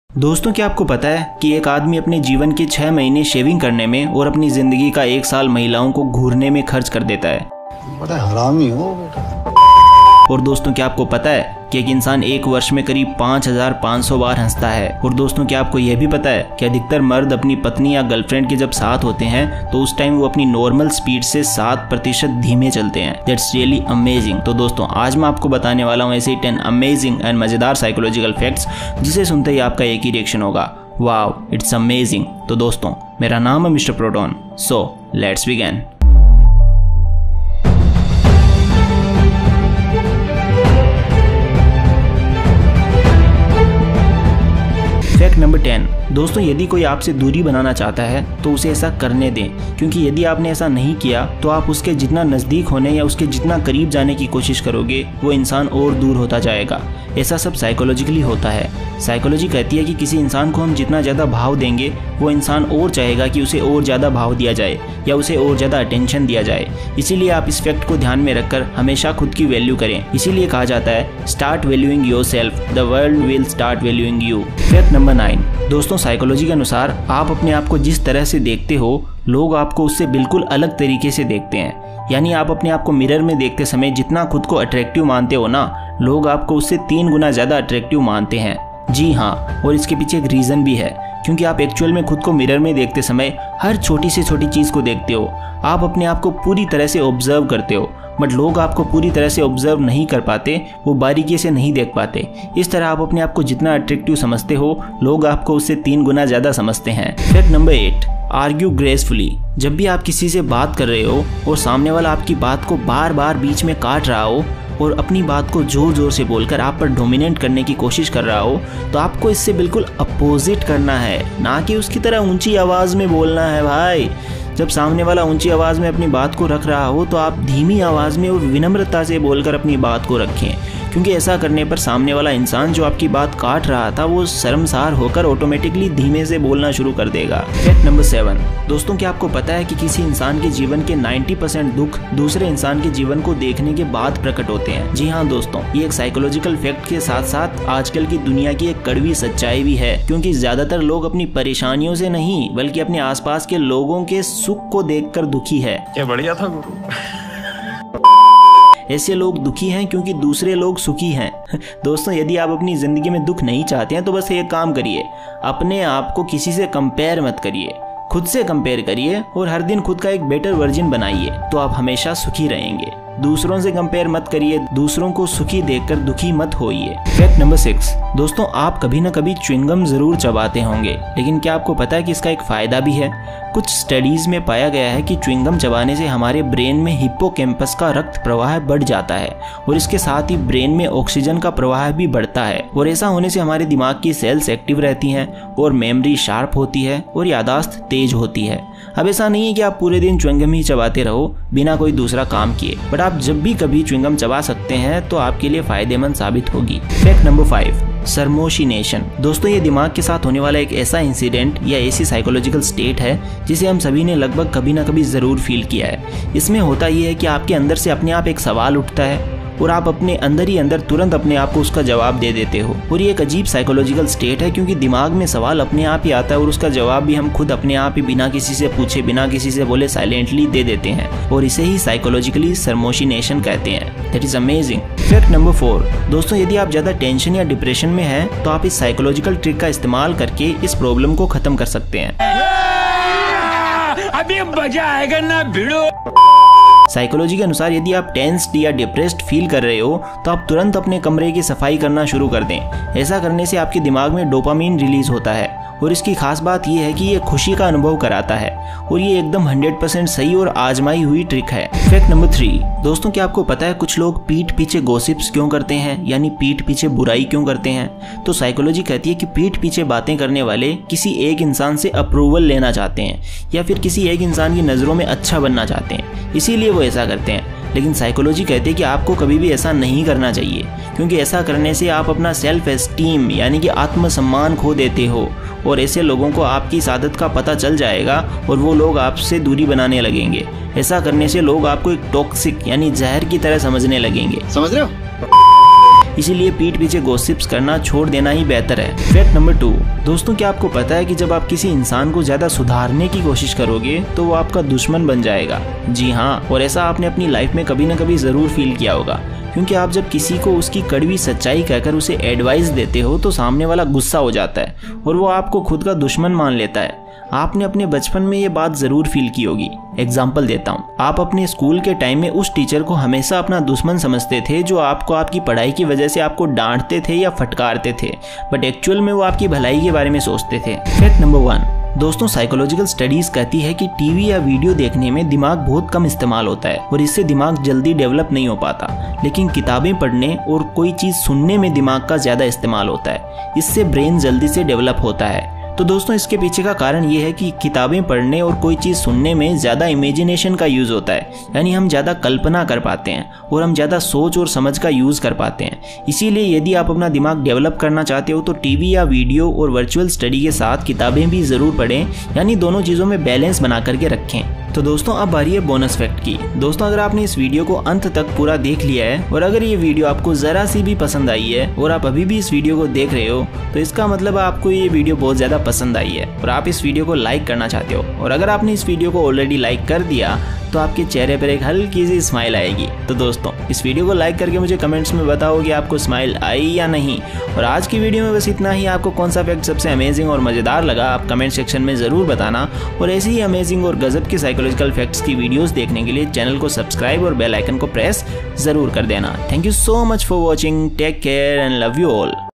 दोस्तों, क्या आपको पता है कि एक आदमी अपने जीवन के 6 महीने शेविंग करने में और अपनी जिंदगी का 1 साल महिलाओं को घूरने में खर्च कर देता है। बड़ा हरामी हो बेटा। और दोस्तों, क्या आपको पता है कि एक इंसान 1 वर्ष में करीब 5500 बार हंसता है। और दोस्तों, क्या आपको यह भी पता है कि अधिकतर मर्द अपनी पत्नी या गर्लफ्रेंड के जब साथ होते हैं तो उस टाइम वो अपनी नॉर्मल स्पीड से 7% धीमे चलते हैं। That's really amazing. तो दोस्तों, आज मैं आपको बताने वाला हूँ ऐसे 10 अमेजिंग एंड मजेदार साइकोलॉजिकल फैक्ट्स जिसे सुनते ही आपका एक ही रिएक्शन होगा, वाओ इट्स अमेजिंग। तो दोस्तों, मेरा नाम है mister Proton. So let's begin. Fact number 10। दोस्तों, यदि कोई आपसे दूरी बनाना चाहता है तो उसे ऐसा करने दें, क्योंकि यदि आपने ऐसा नहीं किया तो आप उसके जितना नज़दीक होने या उसके जितना करीब जाने की कोशिश करोगे वो इंसान और दूर होता जाएगा। ऐसा सब साइकोलॉजिकली होता है। साइकोलॉजी कहती है कि किसी इंसान को हम जितना ज़्यादा भाव देंगे वो इंसान और चाहेगा कि उसे और ज़्यादा भाव दिया जाए या उसे और ज़्यादा अटेंशन दिया जाए। इसीलिए आप इस फैक्ट को ध्यान में रखकर हमेशा खुद की वैल्यू करें। इसीलिए कहा जाता है start valuing yourself, the world will start valuing you. Fact number 9। दोस्तों, साइकोलॉजी के अनुसार आप अपने आप को जिस तरह से देखते हो लोग आपको उससे बिल्कुल अलग तरीके से देखते हैं। यानी आप अपने आप को मिरर में देखते समय जितना खुद को अट्रैक्टिव मानते हो ना, लोग आपको उससे 3 गुना ज़्यादा अट्रैक्टिव मानते हैं। जी हाँ, और इसके पीछे एक रीज़न भी है, क्योंकि आप एक्चुअल में खुद को मिरर में देखते समय हर छोटी से छोटी चीज़ को देखते हो। आप अपने आप को पूरी तरह से ऑब्जर्व करते हो, बट लोग आपको पूरी तरह से ऑब्जर्व नहीं कर पाते, वो बारीकी से नहीं देख पाते। इस तरह आप अपने आप को जितना अट्रैक्टिव समझते हो लोग आपको उससे 3 गुना ज़्यादा समझते हैं। Fact number 8। Argue gracefully. जब भी आप किसी से बात कर रहे हो और सामने वाला आपकी बात को बार बार बीच में काट रहा हो और अपनी बात को जोर जोर से बोलकर आप पर डोमिनेट करने की कोशिश कर रहा हो, तो आपको इससे बिल्कुल अपोजिट करना है, ना कि उसकी तरह ऊंची आवाज़ में बोलना है। भाई, जब सामने वाला ऊंची आवाज़ में अपनी बात को रख रहा हो तो आप धीमी आवाज़ में और विनम्रता से बोलकर अपनी बात को रखें, क्योंकि ऐसा करने पर सामने वाला इंसान जो आपकी बात काट रहा था वो शर्मसार होकर ऑटोमेटिकली धीमे से बोलना शुरू कर देगा। Fact number 7। दोस्तों, क्या आपको पता है कि किसी इंसान के जीवन के 90% दुख दूसरे इंसान के जीवन को देखने के बाद प्रकट होते हैं। जी हाँ दोस्तों, ये एक साइकोलॉजिकल फैक्ट के साथ साथ आजकल की दुनिया की एक कड़वी सच्चाई भी है, क्योंकि ज्यादातर लोग अपनी परेशानियों से नहीं बल्कि अपने आसपास के लोगों के सुख को देखकर दुखी है। क्या बढ़िया था गुरु। ऐसे लोग दुखी हैं क्योंकि दूसरे लोग सुखी हैं। दोस्तों, यदि आप अपनी जिंदगी में दुख नहीं चाहते हैं तो बस एक काम करिए, अपने आप को किसी से कंपेयर मत करिए, खुद से कंपेयर करिए और हर दिन खुद का एक बेटर वर्जन बनाइए, तो आप हमेशा सुखी रहेंगे। दूसरों से कंपेयर मत करिए, दूसरों को सुखी देखकर दुखी मत होइए। Fact number 6। दोस्तों, आप कभी न कभी च्युइंगम जरूर चबाते होंगे, लेकिन क्या आपको पता है कि इसका एक फायदा भी है? कुछ स्टडीज में पाया गया है कि च्युइंगम चबाने से हमारे ब्रेन में हिप्पोकैम्पस का रक्त प्रवाह बढ़ जाता है और इसके साथ ही ब्रेन में ऑक्सीजन का प्रवाह भी बढ़ता है, और ऐसा होने से हमारे दिमाग की सेल्स एक्टिव रहती हैं और मेमोरी शार्प होती है और यादाश्त तेज होती है। अब ऐसा नहीं है कि आप पूरे दिन च्युइंगम ही चबाते रहो बिना कोई दूसरा काम किए, बट आप जब भी कभी च्युइंगम चबा सकते हैं तो आपके लिए फायदेमंद साबित होगी। Fact number 5। सरमोशिनेशन। दोस्तों, ये दिमाग के साथ होने वाला एक ऐसा इंसिडेंट या ऐसी साइकोलॉजिकल स्टेट है जिसे हम सभी ने लगभग कभी ना कभी जरूर फील किया है। इसमें होता ये है कि आपके अंदर से अपने आप एक सवाल उठता है और आप अपने अंदर ही अंदर तुरंत अपने आप को उसका जवाब दे देते हो, और ये एक अजीब साइकोलॉजिकल स्टेट है, क्योंकि दिमाग में सवाल अपने आप ही आता है और उसका जवाब भी हम खुद अपने आप ही बिना किसी से पूछे बिना किसी से बोले साइलेंटली दे देते हैं, और इसे ही साइकोलॉजिकली सरमोशिनेशन कहते हैं। That is amazing. Fact number 4। दोस्तों, यदि आप ज्यादा टेंशन या डिप्रेशन में हैं तो आप इस साइकोलॉजिकल ट्रिक का इस्तेमाल करके इस प्रॉब्लम को खत्म कर सकते हैं। अभी मजा आएगा ना भिड़ो। साइकोलॉजी के अनुसार यदि आप टेंस्ड या डिप्रेस्ड फील कर रहे हो तो आप तुरंत अपने कमरे की सफाई करना शुरू कर दें। ऐसा करने से आपके दिमाग में डोपामीन रिलीज होता है और इसकी खास बात यह है कि ये खुशी का अनुभव कराता है, और ये एकदम 100% सही और आजमाई हुई ट्रिक है। Fact number 3। दोस्तों, क्या आपको पता है कुछ लोग पीठ पीछे गॉसिप्स क्यों करते हैं, यानी पीठ पीछे बुराई क्यों करते हैं? तो साइकोलॉजी कहती है कि पीठ पीछे बातें करने वाले किसी एक इंसान से अप्रूवल लेना चाहते हैं या फिर किसी एक इंसान की नज़रों में अच्छा बनना चाहते हैं, इसीलिए वो ऐसा करते हैं। लेकिन साइकोलॉजी कहती है कि आपको कभी भी ऐसा नहीं करना चाहिए, क्योंकि ऐसा करने से आप अपना सेल्फ एस्टीम यानी कि आत्मसम्मान खो देते हो, और ऐसे लोगों को आपकी इस आदत का पता चल जाएगा और वो लोग आपसे दूरी बनाने लगेंगे। ऐसा करने से लोग आपको एक टॉक्सिक यानी जहर की तरह समझने लगेंगे। समझ रहे हो? इसीलिए पीठ पीछे गॉसिप्स करना छोड़ देना ही बेहतर है। फैक्ट नंबर 2, दोस्तों क्या आपको पता है कि जब आप किसी इंसान को ज्यादा सुधारने की कोशिश करोगे तो वो आपका दुश्मन बन जाएगा। जी हाँ, और ऐसा आपने अपनी लाइफ में कभी ना कभी जरूर फील किया होगा, क्योंकि आप जब किसी को उसकी कड़वी सच्चाई कहकर उसे एडवाइस देते हो तो सामने वाला गुस्सा हो जाता है और वो आपको खुद का दुश्मन मान लेता है। आपने अपने बचपन में ये बात जरूर फील की होगी। एग्जाम्पल देता हूँ, आप अपने स्कूल के टाइम में उस टीचर को हमेशा अपना दुश्मन समझते थे जो आपको आपकी पढ़ाई की वजह से आपको डांटते थे या फटकारते थे, बट एक्चुअल में वो आपकी भलाई के बारे में सोचते थे। फैक्ट नंबर 1, दोस्तों साइकोलॉजिकल स्टडीज कहती है कि टीवी या वीडियो देखने में दिमाग बहुत कम इस्तेमाल होता है और इससे दिमाग जल्दी डेवलप नहीं हो पाता, लेकिन किताबें पढ़ने और कोई चीज़ सुनने में दिमाग का ज़्यादा इस्तेमाल होता है। इससे ब्रेन जल्दी से डेवलप होता है। तो दोस्तों इसके पीछे का कारण ये है कि किताबें पढ़ने और कोई चीज़ सुनने में ज़्यादा इमेजिनेशन का यूज़ होता है, यानी हम ज़्यादा कल्पना कर पाते हैं और हम ज़्यादा सोच और समझ का यूज़ कर पाते हैं। इसीलिए यदि आप अपना दिमाग डेवलप करना चाहते हो तो टीवी या वीडियो और वर्चुअल स्टडी के साथ किताबें भी ज़रूर पढ़ें, यानी दोनों चीज़ों में बैलेंस बना करके रखें। तो दोस्तों अब बारी है बोनस फैक्ट की। दोस्तों अगर आपने इस वीडियो को अंत तक पूरा देख लिया है और अगर ये वीडियो आपको ज़रा सी भी पसंद आई है और आप अभी भी इस वीडियो को देख रहे हो तो इसका मतलब आपको ये वीडियो बहुत ज़्यादा पसंद आई है और आप इस वीडियो को लाइक करना चाहते हो। और अगर आपने इस वीडियो को ऑलरेडी लाइक कर दिया तो आपके चेहरे पर एक हल्की सी स्माइल आएगी। तो दोस्तों इस वीडियो को लाइक करके मुझे कमेंट्स में बताओ कि आपको स्माइल आई या नहीं। और आज की वीडियो में बस इतना ही। आपको कौन सा फैक्ट सबसे अमेजिंग और मज़ेदार लगा आप कमेंट सेक्शन में ज़रूर बताना। और ऐसी ही अमेजिंग और गजब की साइकोलॉजिकल फैक्ट्स की वीडियोस देखने के लिए चैनल को सब्सक्राइब और बेल आइकन को प्रेस ज़रूर कर देना। Thank you so much for watching. Take care and love you all.